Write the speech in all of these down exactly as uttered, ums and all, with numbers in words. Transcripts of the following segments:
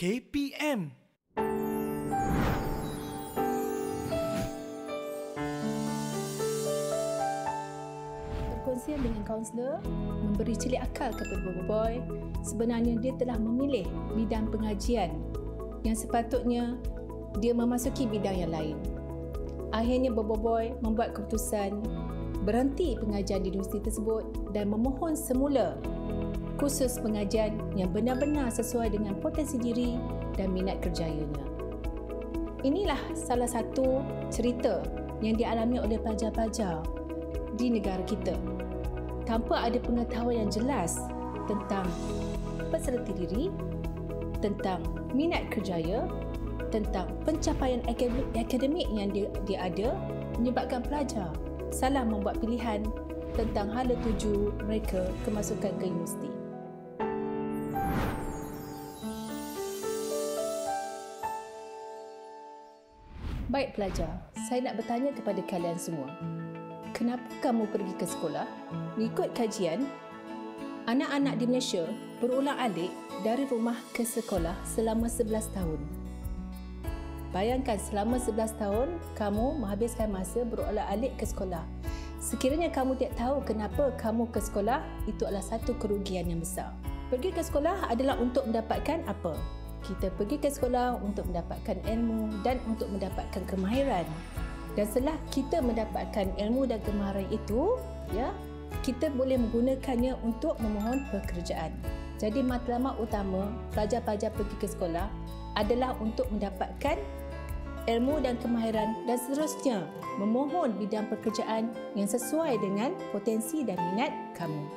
K P M. Perkongsian dengan kaunselor memberi celik akal kepada Bobo Boy. Sebenarnya dia telah memilih bidang pengajian yang sepatutnya dia memasuki bidang yang lain. Akhirnya Bobo Boy membuat keputusan berhenti pengajian di universiti tersebut dan memohon semula kursus pengajian yang benar-benar sesuai dengan potensi diri dan minat kerjayanya. Inilah salah satu cerita yang dialami oleh pelajar-pelajar di negara kita. Tanpa ada pengetahuan yang jelas tentang peserta diri, tentang minat kerjaya, tentang pencapaian akademik yang dia, dia ada, menyebabkan pelajar salah membuat pilihan tentang hala tuju mereka kemasukan ke universiti. Baik pelajar, saya nak bertanya kepada kalian semua. Kenapa kamu pergi ke sekolah? Mengikut kajian, anak-anak di Malaysia berulang-alik dari rumah ke sekolah selama sebelas tahun. Bayangkan selama sebelas tahun kamu menghabiskan masa berulang-alik ke sekolah. Sekiranya kamu tidak tahu kenapa kamu ke sekolah, itu adalah satu kerugian yang besar. Pergi ke sekolah adalah untuk mendapatkan apa? Kita pergi ke sekolah untuk mendapatkan ilmu dan untuk mendapatkan kemahiran. Dan setelah kita mendapatkan ilmu dan kemahiran itu, ya, kita boleh menggunakannya untuk memohon pekerjaan. Jadi matlamat utama pelajar-pelajar pergi ke sekolah adalah untuk mendapatkan ilmu dan kemahiran dan seterusnya memohon bidang pekerjaan yang sesuai dengan potensi dan minat kamu.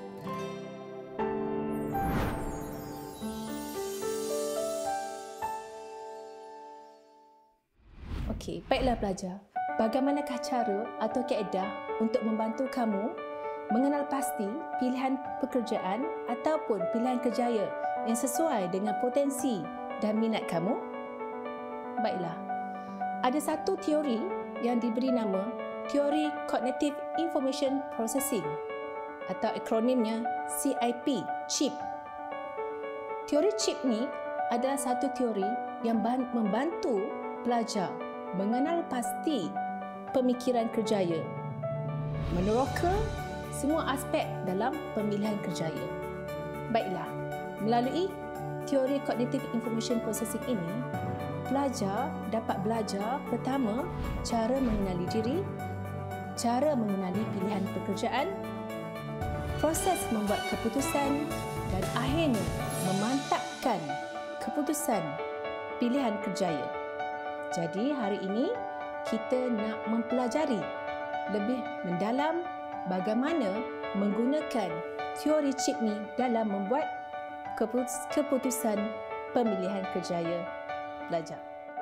Okey, baiklah pelajar. Bagaimanakah cara atau kaedah untuk membantu kamu mengenal pasti pilihan pekerjaan ataupun pilihan kerjaya yang sesuai dengan potensi dan minat kamu? Baiklah. Ada satu teori yang diberi nama Teori Cognitive Information Processing atau akronimnya C I P, CHIP. Teori CHIP ni adalah satu teori yang membantu pelajar mengenal pasti pemikiran kerjaya, meneroka semua aspek dalam pemilihan kerjaya. Baiklah, melalui teori Cognitive Information Processing ini, pelajar dapat belajar pertama cara mengenali diri, cara mengenali pilihan pekerjaan, proses membuat keputusan dan akhirnya memantapkan keputusan pilihan kerjaya. Jadi hari ini kita nak mempelajari lebih mendalam bagaimana menggunakan teori CHIP ni dalam membuat keputusan pemilihan kerjaya pelajar.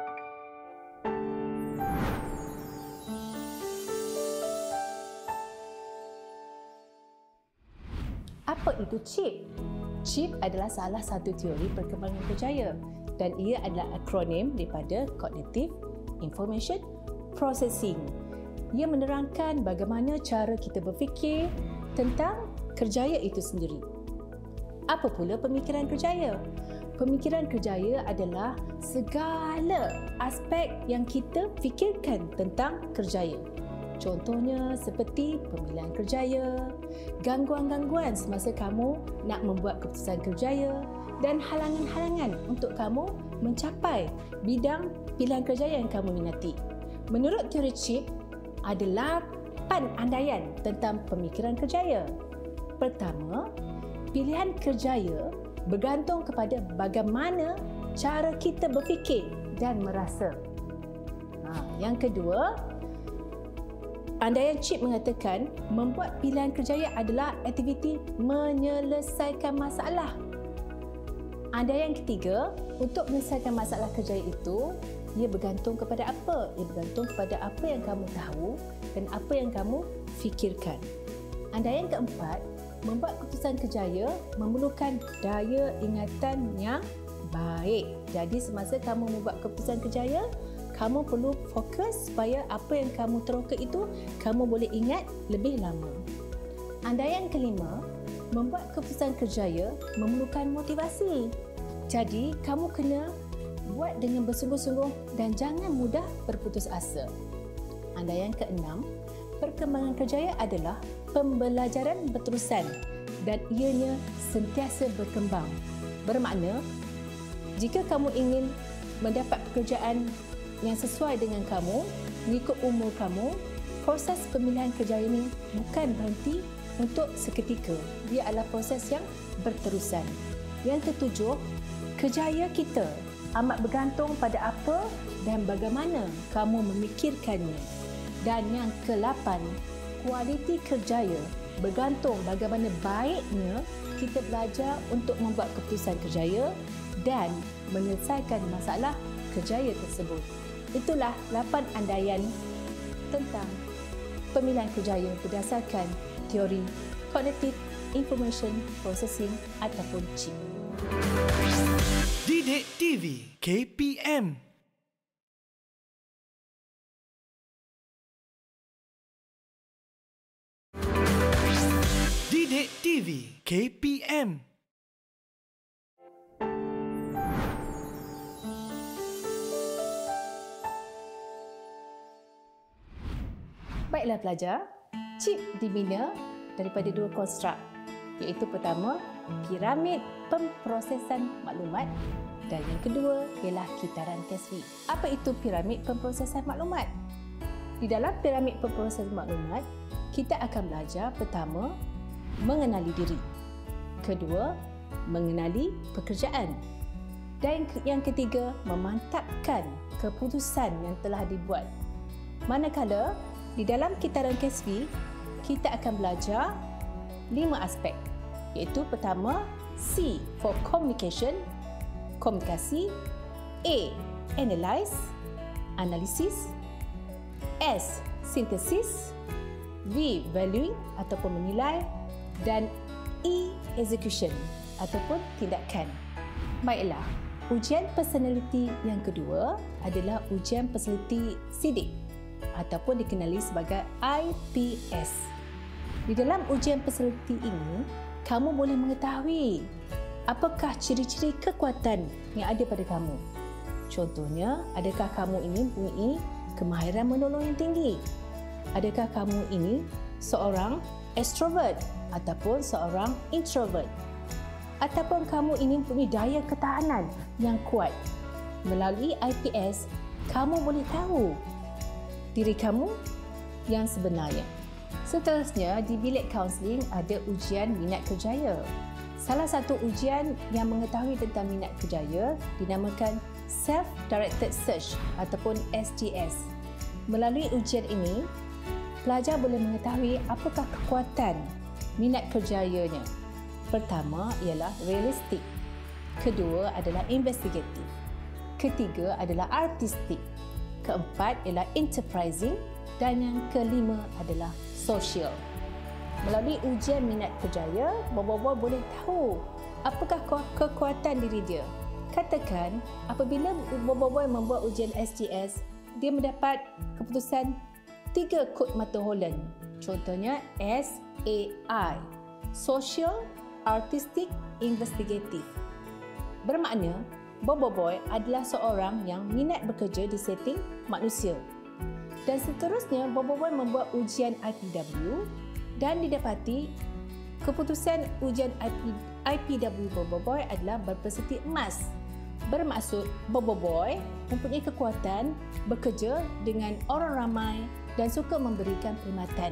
Apa itu CHIP? CHIP adalah salah satu teori perkembangan kerjaya dan ia adalah akronim daripada Cognitive Information Processing. Ia menerangkan bagaimana cara kita berfikir tentang kerjaya itu sendiri. Apa pula pemikiran kerjaya? Pemikiran kerjaya adalah segala aspek yang kita fikirkan tentang kerjaya. Contohnya seperti pemilihan kerjaya, gangguan-gangguan semasa kamu nak membuat keputusan kerjaya dan halangan-halangan untuk kamu mencapai bidang pilihan kerjaya yang kamu minati. Menurut teori CHIP, ada lapan andaian tentang pemikiran kerjaya. Pertama, pilihan kerjaya bergantung kepada bagaimana cara kita berfikir dan merasa. Ha, yang kedua, andaian CHIP mengatakan membuat pilihan kerjaya adalah aktiviti menyelesaikan masalah. Andaian ketiga, untuk menyelesaikan masalah kerjaya itu, ia bergantung kepada apa? Ia bergantung kepada apa yang kamu tahu dan apa yang kamu fikirkan. Andaian keempat, membuat keputusan kerjaya memerlukan daya ingatan yang baik. Jadi semasa kamu membuat keputusan kerjaya, kamu perlu fokus supaya apa yang kamu teroka itu kamu boleh ingat lebih lama. Andaian kelima, membuat keputusan kerjaya memerlukan motivasi. Jadi, kamu kena Buat dengan bersungguh-sungguh dan jangan mudah berputus asa. Andaian keenam, perkembangan kerjaya adalah pembelajaran berterusan dan ianya sentiasa berkembang. Bermakna, jika kamu ingin mendapat pekerjaan yang sesuai dengan kamu, mengikut umur kamu, proses pemilihan kerjaya ini bukan berhenti untuk seketika. Dia adalah proses yang berterusan. Yang ketujuh, kerjaya kita amat bergantung pada apa dan bagaimana kamu memikirkannya. Dan yang kelapan, kualiti kerjaya bergantung bagaimana baiknya kita belajar untuk membuat keputusan kerjaya dan menyelesaikan masalah kerjaya tersebut. Itulah lapan andaian tentang pemilihan kerjaya berdasarkan teori Cognitive Information Processing ataupun C I P. Didik T V K P M. Didik T V K P M. Baiklah pelajar, C I P dibina daripada dua konstruk, iaitu pertama, piramid pemprosesan maklumat dan yang kedua ialah kitaran Casey. Apa itu piramid pemprosesan maklumat? Di dalam piramid pemprosesan maklumat, kita akan belajar pertama, mengenali diri. Kedua, mengenali pekerjaan. Dan yang ketiga, memantapkan keputusan yang telah dibuat. Manakala di dalam kitaran Casey, kita akan belajar lima aspek, iaitu pertama, C for communication, komunikasi, A, analyze, analisis, S, synthesis, V, valuing ataupun menilai, dan E, execution ataupun tindakan. Baiklah, ujian personality yang kedua adalah ujian personality sidik ataupun dikenali sebagai I P S. Di dalam ujian personality ini, kamu boleh mengetahui apakah ciri-ciri kekuatan yang ada pada kamu. Contohnya, adakah kamu ini mempunyai kemahiran menolong yang tinggi? Adakah kamu ini seorang extrovert ataupun seorang introvert? Ataupun kamu ini mempunyai daya ketahanan yang kuat? Melalui I P S, kamu boleh tahu diri kamu yang sebenarnya. Seterusnya, di bilik kaunseling ada ujian minat kerjaya. Salah satu ujian yang mengetahui tentang minat kerjaya dinamakan Self-Directed Search ataupun S D S. Melalui ujian ini, pelajar boleh mengetahui apakah kekuatan minat kerjayanya. Pertama ialah realistik. Kedua adalah investigatif. Ketiga adalah artistik. Keempat ialah enterprising dan yang kelima adalah social. Melalui ujian minat kerjaya, bobo-bobo boleh tahu apakah kekuatan diri dia. Katakan, apabila bobo-bobo membuat ujian S D S, dia mendapat keputusan tiga kod mata Holland. Contohnya S A I, social, artistic, investigatif. Bermakna, Bobo Boy adalah seorang yang minat bekerja di setting manusia. Dan seterusnya, Bobo Boy membuat ujian I P W dan didapati keputusan ujian I P W Bobo Boy adalah berpersenti emas. Bermaksud, Bobo Boy mempunyai kekuatan bekerja dengan orang ramai dan suka memberikan perkhidmatan.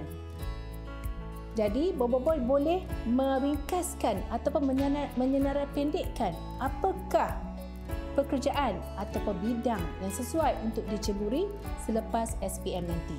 Jadi, Bobo Boy boleh meringkaskan ataupun menyenara pendekkan apakah pekerjaan ataupun bidang yang sesuai untuk diceburi selepas S P M nanti.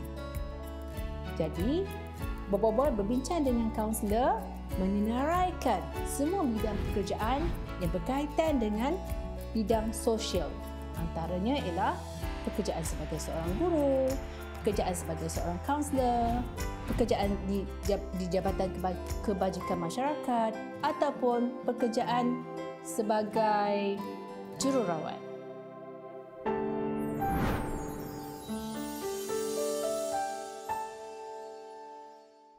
Jadi, Bobo Boy berbincang dengan kaunselor menyenaraikan semua bidang pekerjaan yang berkaitan dengan bidang sosial. Antaranya ialah pekerjaan sebagai seorang guru, pekerjaan sebagai seorang kaunselor, pekerjaan di, di Jabatan Kebajikan Masyarakat ataupun pekerjaan sebagai jururawat.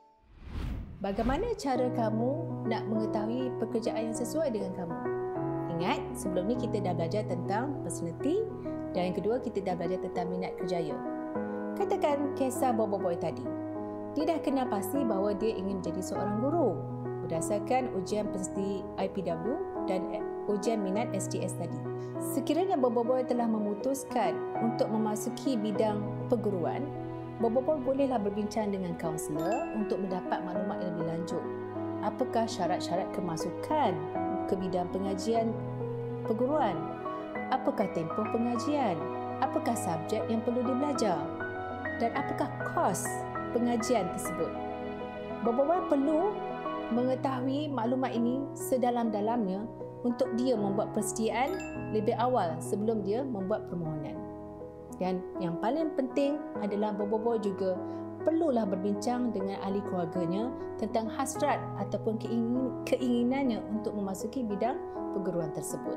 Bagaimana cara kamu nak mengetahui pekerjaan yang sesuai dengan kamu? Ingat, sebelum ni kita dah belajar tentang personality dan yang kedua kita dah belajar tentang minat kerjaya. Katakan kisah Bobo Boy tadi. Dia dah kenal pasti bahawa dia ingin menjadi seorang guru berdasarkan ujian personality I P W dan ujian minat S D S tadi. Sekiranya Bobo Boy telah memutuskan untuk memasuki bidang perguruan, Bobo Boy bolehlah berbincang dengan kaunselor untuk mendapat maklumat yang lebih lanjut. Apakah syarat-syarat kemasukan ke bidang pengajian perguruan? Apakah tempoh pengajian? Apakah subjek yang perlu dibelajar? Dan apakah kos pengajian tersebut? Bobo Boy perlu mengetahui maklumat ini sedalam-dalamnya untuk dia membuat persediaan lebih awal sebelum dia membuat permohonan. Dan yang paling penting adalah Bobo Boy juga perlulah berbincang dengan ahli keluarganya tentang hasrat ataupun keinginannya untuk memasuki bidang perguruan tersebut.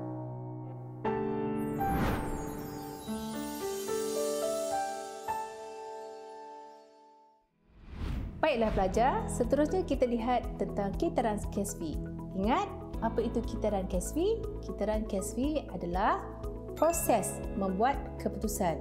Baiklah pelajar, seterusnya kita lihat tentang kitaran C A S V. Ingat, apa itu kitaran C A S V? Kitaran C A S V adalah proses membuat keputusan.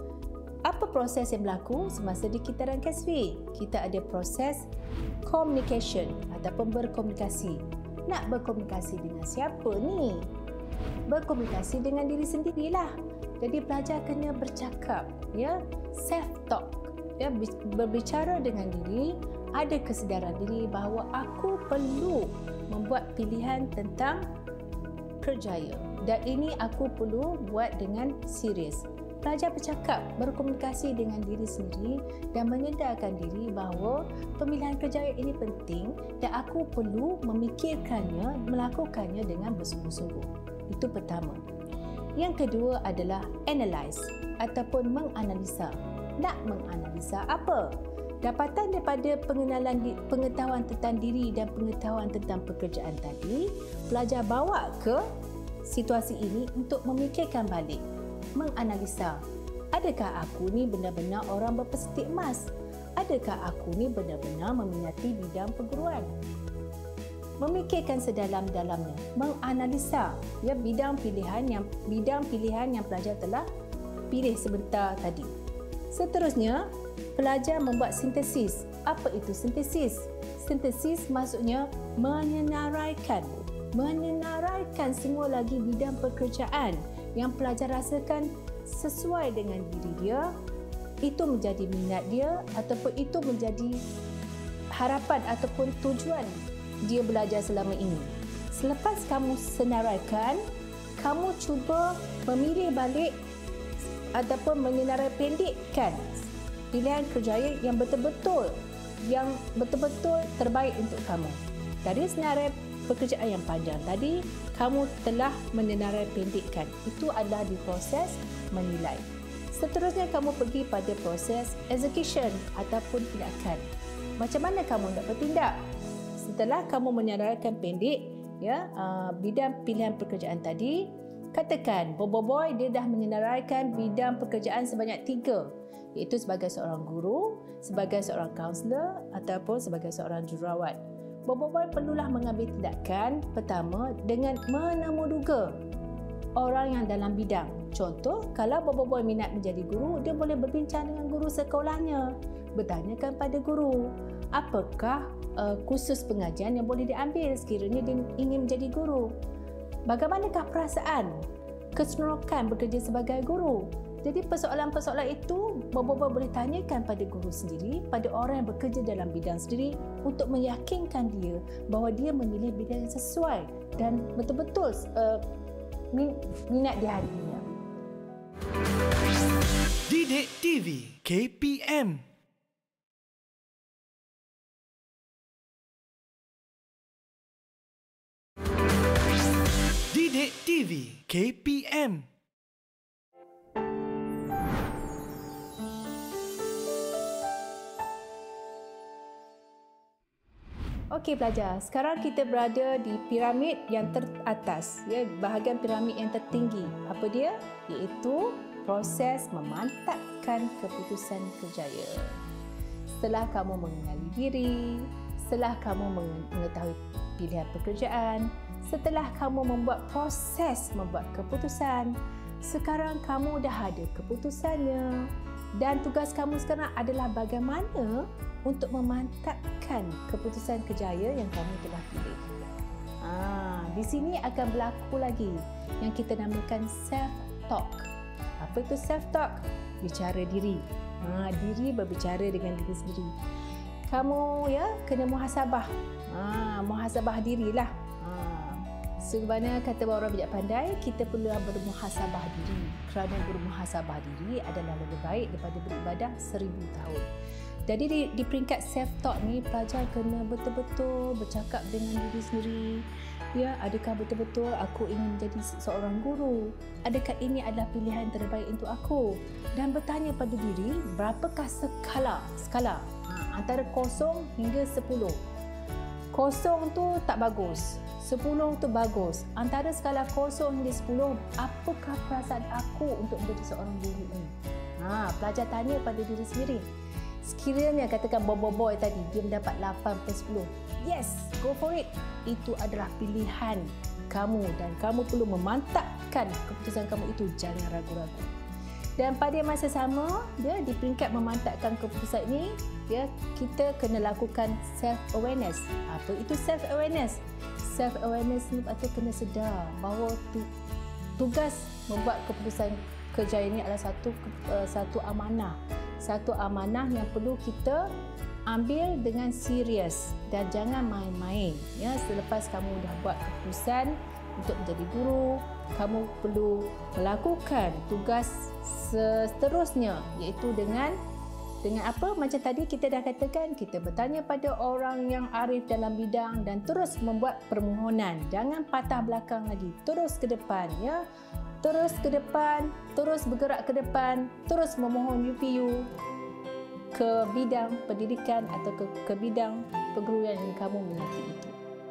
Apa proses yang berlaku semasa di kitaran C A S V? Kita ada proses communication ataupun berkomunikasi. Nak berkomunikasi dengan siapa ni? Berkomunikasi dengan diri sendirilah. Jadi pelajar kena bercakap, ya, self talk, ya, berbicara dengan diri, ada kesedaran diri bahawa aku perlu membuat pilihan tentang kerjaya dan ini aku perlu buat dengan serius. Pelajar bercakap, berkomunikasi dengan diri sendiri dan menyedarkan diri bahawa pemilihan kerjaya ini penting dan aku perlu memikirkannya, melakukannya dengan bersungguh-sungguh. Itu pertama. Yang kedua adalah analyze ataupun menganalisa. Nak menganalisa apa? Dapatan daripada pengenalan pengetahuan tentang diri dan pengetahuan tentang pekerjaan tadi, pelajar bawa ke situasi ini untuk memikirkan balik. Menganalisa, adakah aku ni benar-benar orang berpesetik emas? Adakah aku ni benar-benar meminati bidang perguruan? Memikirkan sedalam-dalamnya, menganalisa, ya, bidang pilihan yang bidang pilihan yang pelajar telah pilih sebentar tadi. Seterusnya, pelajar membuat sintesis. Apa itu sintesis? Sintesis maksudnya menyenaraikan, menyenaraikan semua lagi bidang pekerjaan yang pelajar rasakan sesuai dengan diri dia, itu menjadi minat dia ataupun itu menjadi harapan ataupun tujuan dia belajar selama ini. Selepas kamu senaraikan, kamu cuba memilih balik ataupun menyenarai pendekkan pilihan kerjaya yang betul-betul yang betul-betul terbaik untuk kamu. Dari senarai pekerjaan yang panjang tadi, kamu telah menyenarai pendekkan. Itu adalah di proses menilai. Seterusnya kamu pergi pada proses execution ataupun tindakan. Macam mana kamu nak bertindak? Setelah kamu menyenaraikan pendek, ya, uh, bidang pilihan pekerjaan tadi, katakan Bobo Boy dia dah menyenaraikan bidang pekerjaan sebanyak tiga, iaitu sebagai seorang guru, sebagai seorang kaunselor ataupun sebagai seorang jururawat. Bobo Boy perlulah mengambil tindakan pertama dengan menemuduga orang yang dalam bidang. Contoh, kalau Bobo Boy minat menjadi guru, dia boleh berbincang dengan guru sekolahnya, bertanyakan pada guru, apakah uh, kursus pengajian yang boleh diambil sekiranya dia ingin menjadi guru. Bagaimanakah perasaan, keseronokan bekerja sebagai guru? Jadi persoalan-persoalan itu Bobo Boy boleh tanyakan pada guru sendiri, pada orang yang bekerja dalam bidang sendiri untuk meyakinkan dia bahawa dia memilih bidang yang sesuai dan betul-betul uh, minat di hatinya. Didik T V K P M. Didik T V K P M. Okey pelajar, sekarang kita berada di piramid yang teratas, ya, bahagian piramid yang tertinggi. Apa dia? Iaitu proses memantapkan keputusan kerjaya. Setelah kamu mengenali diri, setelah kamu mengetahui pilihan pekerjaan, setelah kamu membuat proses membuat keputusan, sekarang kamu dah ada keputusannya dan tugas kamu sekarang adalah bagaimana untuk memantapkan keputusan kerjaya yang kamu telah pilih. Ha, di sini akan berlaku lagi yang kita namakan self-talk. Apa itu self-talk? Bicara diri. Ha, diri berbicara dengan diri sendiri. Kamu ya kena muhasabah. Ha, muhasabah dirilah. Ha, sebagaimana kata orang bijak pandai, kita perlu bermuhasabah diri. Kerana bermuhasabah diri adalah lebih baik daripada beribadah seribu tahun. Jadi di, di peringkat self-talk ni, pelajar kena betul-betul bercakap dengan diri sendiri. Ya, adakah betul-betul aku ingin menjadi seorang guru? Adakah ini adalah pilihan terbaik untuk aku? Dan bertanya pada diri, berapakah skala? Skala ha, antara kosong hingga sepuluh. Kosong tu tak bagus, sepuluh tu bagus. Antara skala kosong hingga sepuluh, apakah perasaan aku untuk menjadi seorang guru ini? Ha, pelajar tanya pada diri sendiri. Sekiranya katakan boy-boy tadi dia mendapat lapan per sepuluh. Yes, go for it. Itu adalah pilihan kamu dan kamu perlu memantapkan keputusan kamu itu, jangan ragu-ragu. Dan pada masa sama, dia di peringkat memantapkan keputusan ini, ya, kita kena lakukan self awareness. Apa itu self awareness? Self awareness ni berarti kena sedar bahawa tu, tugas membuat keputusan kerja ini adalah satu uh, satu amanah. Satu amanah yang perlu kita ambil dengan serius dan jangan main-main. Ya, selepas kamu dah buat keputusan untuk menjadi guru, kamu perlu melakukan tugas seterusnya, iaitu dengan dengan apa? Macam tadi kita dah katakan, kita bertanya pada orang yang arif dalam bidang dan terus membuat permohonan. Jangan patah belakang lagi, terus ke depan, ya. Terus ke depan, terus bergerak ke depan, terus memohon U P U ke bidang pendidikan atau ke, ke bidang perguruan yang kamu minati itu.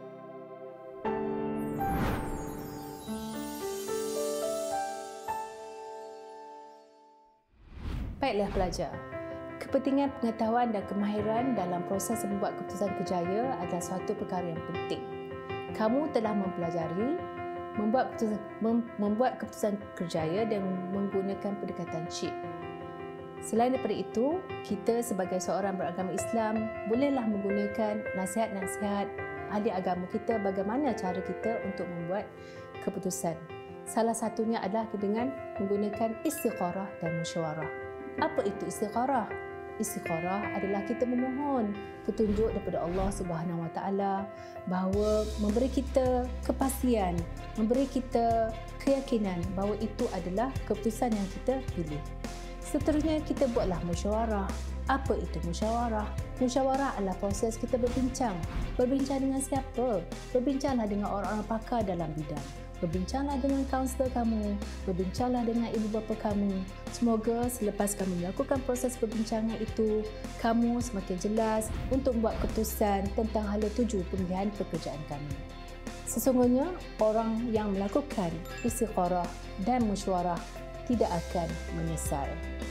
Baiklah pelajar, kepentingan pengetahuan dan kemahiran dalam proses membuat keputusan kerjaya adalah suatu perkara yang penting. Kamu telah mempelajari membuat keputusan, mem, membuat keputusan kerjaya dan menggunakan pendekatan C H I P. Selain daripada itu, kita sebagai seorang beragama Islam bolehlah menggunakan nasihat-nasihat ahli agama kita bagaimana cara kita untuk membuat keputusan. Salah satunya adalah dengan menggunakan istikharah dan musyawarah. Apa itu istikharah? Istikharah adalah kita memohon petunjuk daripada Allah Subhanahu Wa Taala bahawa memberi kita kepastian, memberi kita keyakinan bahawa itu adalah keputusan yang kita pilih. Seterusnya kita buatlah musyawarah. Apa itu musyawarah? Musyawarah adalah proses kita berbincang. Berbincang dengan siapa? Berbincanglah dengan orang-orang pakar dalam bidang. Berbincanglah dengan kaunselor kamu, berbincanglah dengan ibu bapa kamu. Semoga selepas kamu melakukan proses perbincangan itu, kamu semakin jelas untuk membuat keputusan tentang hala tuju pemilihan pekerjaan kamu. Sesungguhnya, orang yang melakukan istikharah dan musyawarah tidak akan menyesal.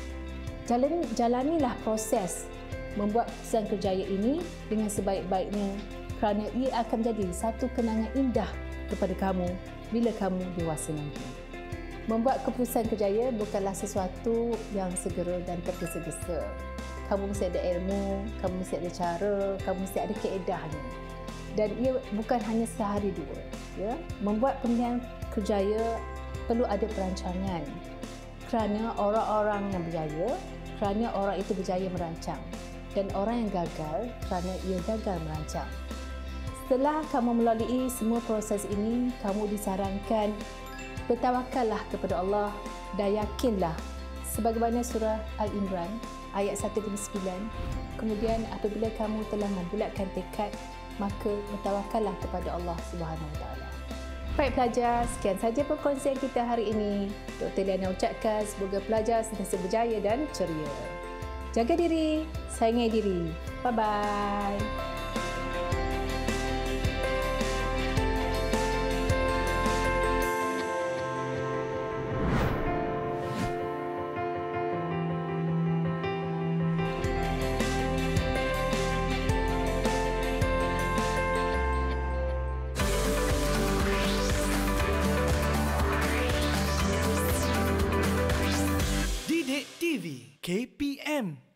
Jalan, jalanilah proses membuat keputusan kerjaya ini dengan sebaik-baiknya kerana ia akan menjadi satu kenangan indah kepada kamu bila kamu dewasa nanti. Membuat keputusan kerjaya bukanlah sesuatu yang segera dan tergesa-gesa. Kamu mesti ada ilmu, kamu mesti ada cara, kamu mesti ada keedahnya. Dan ia bukan hanya sehari dua. Ya? Membuat pemilihan kerjaya perlu ada perancangan. Kerana orang-orang yang berjaya, kerana orang itu berjaya merancang. Dan orang yang gagal, kerana ia gagal merancang. Setelah kamu melalui semua proses ini, kamu disarankan bertawakallah kepada Allah dan yakinlah sebagaimana surah Al-Imran ayat seratus sembilan. Kemudian apabila kamu telah membulatkan tekad, maka bertawakallah kepada Allah Subhanahu Wa Taala. Baik pelajar, sekian saja perkongsian kita hari ini. Doktor Liana ucapkan semoga pelajar sentiasa berjaya dan ceria. Jaga diri, sayangi diri. Bye-bye. K P M.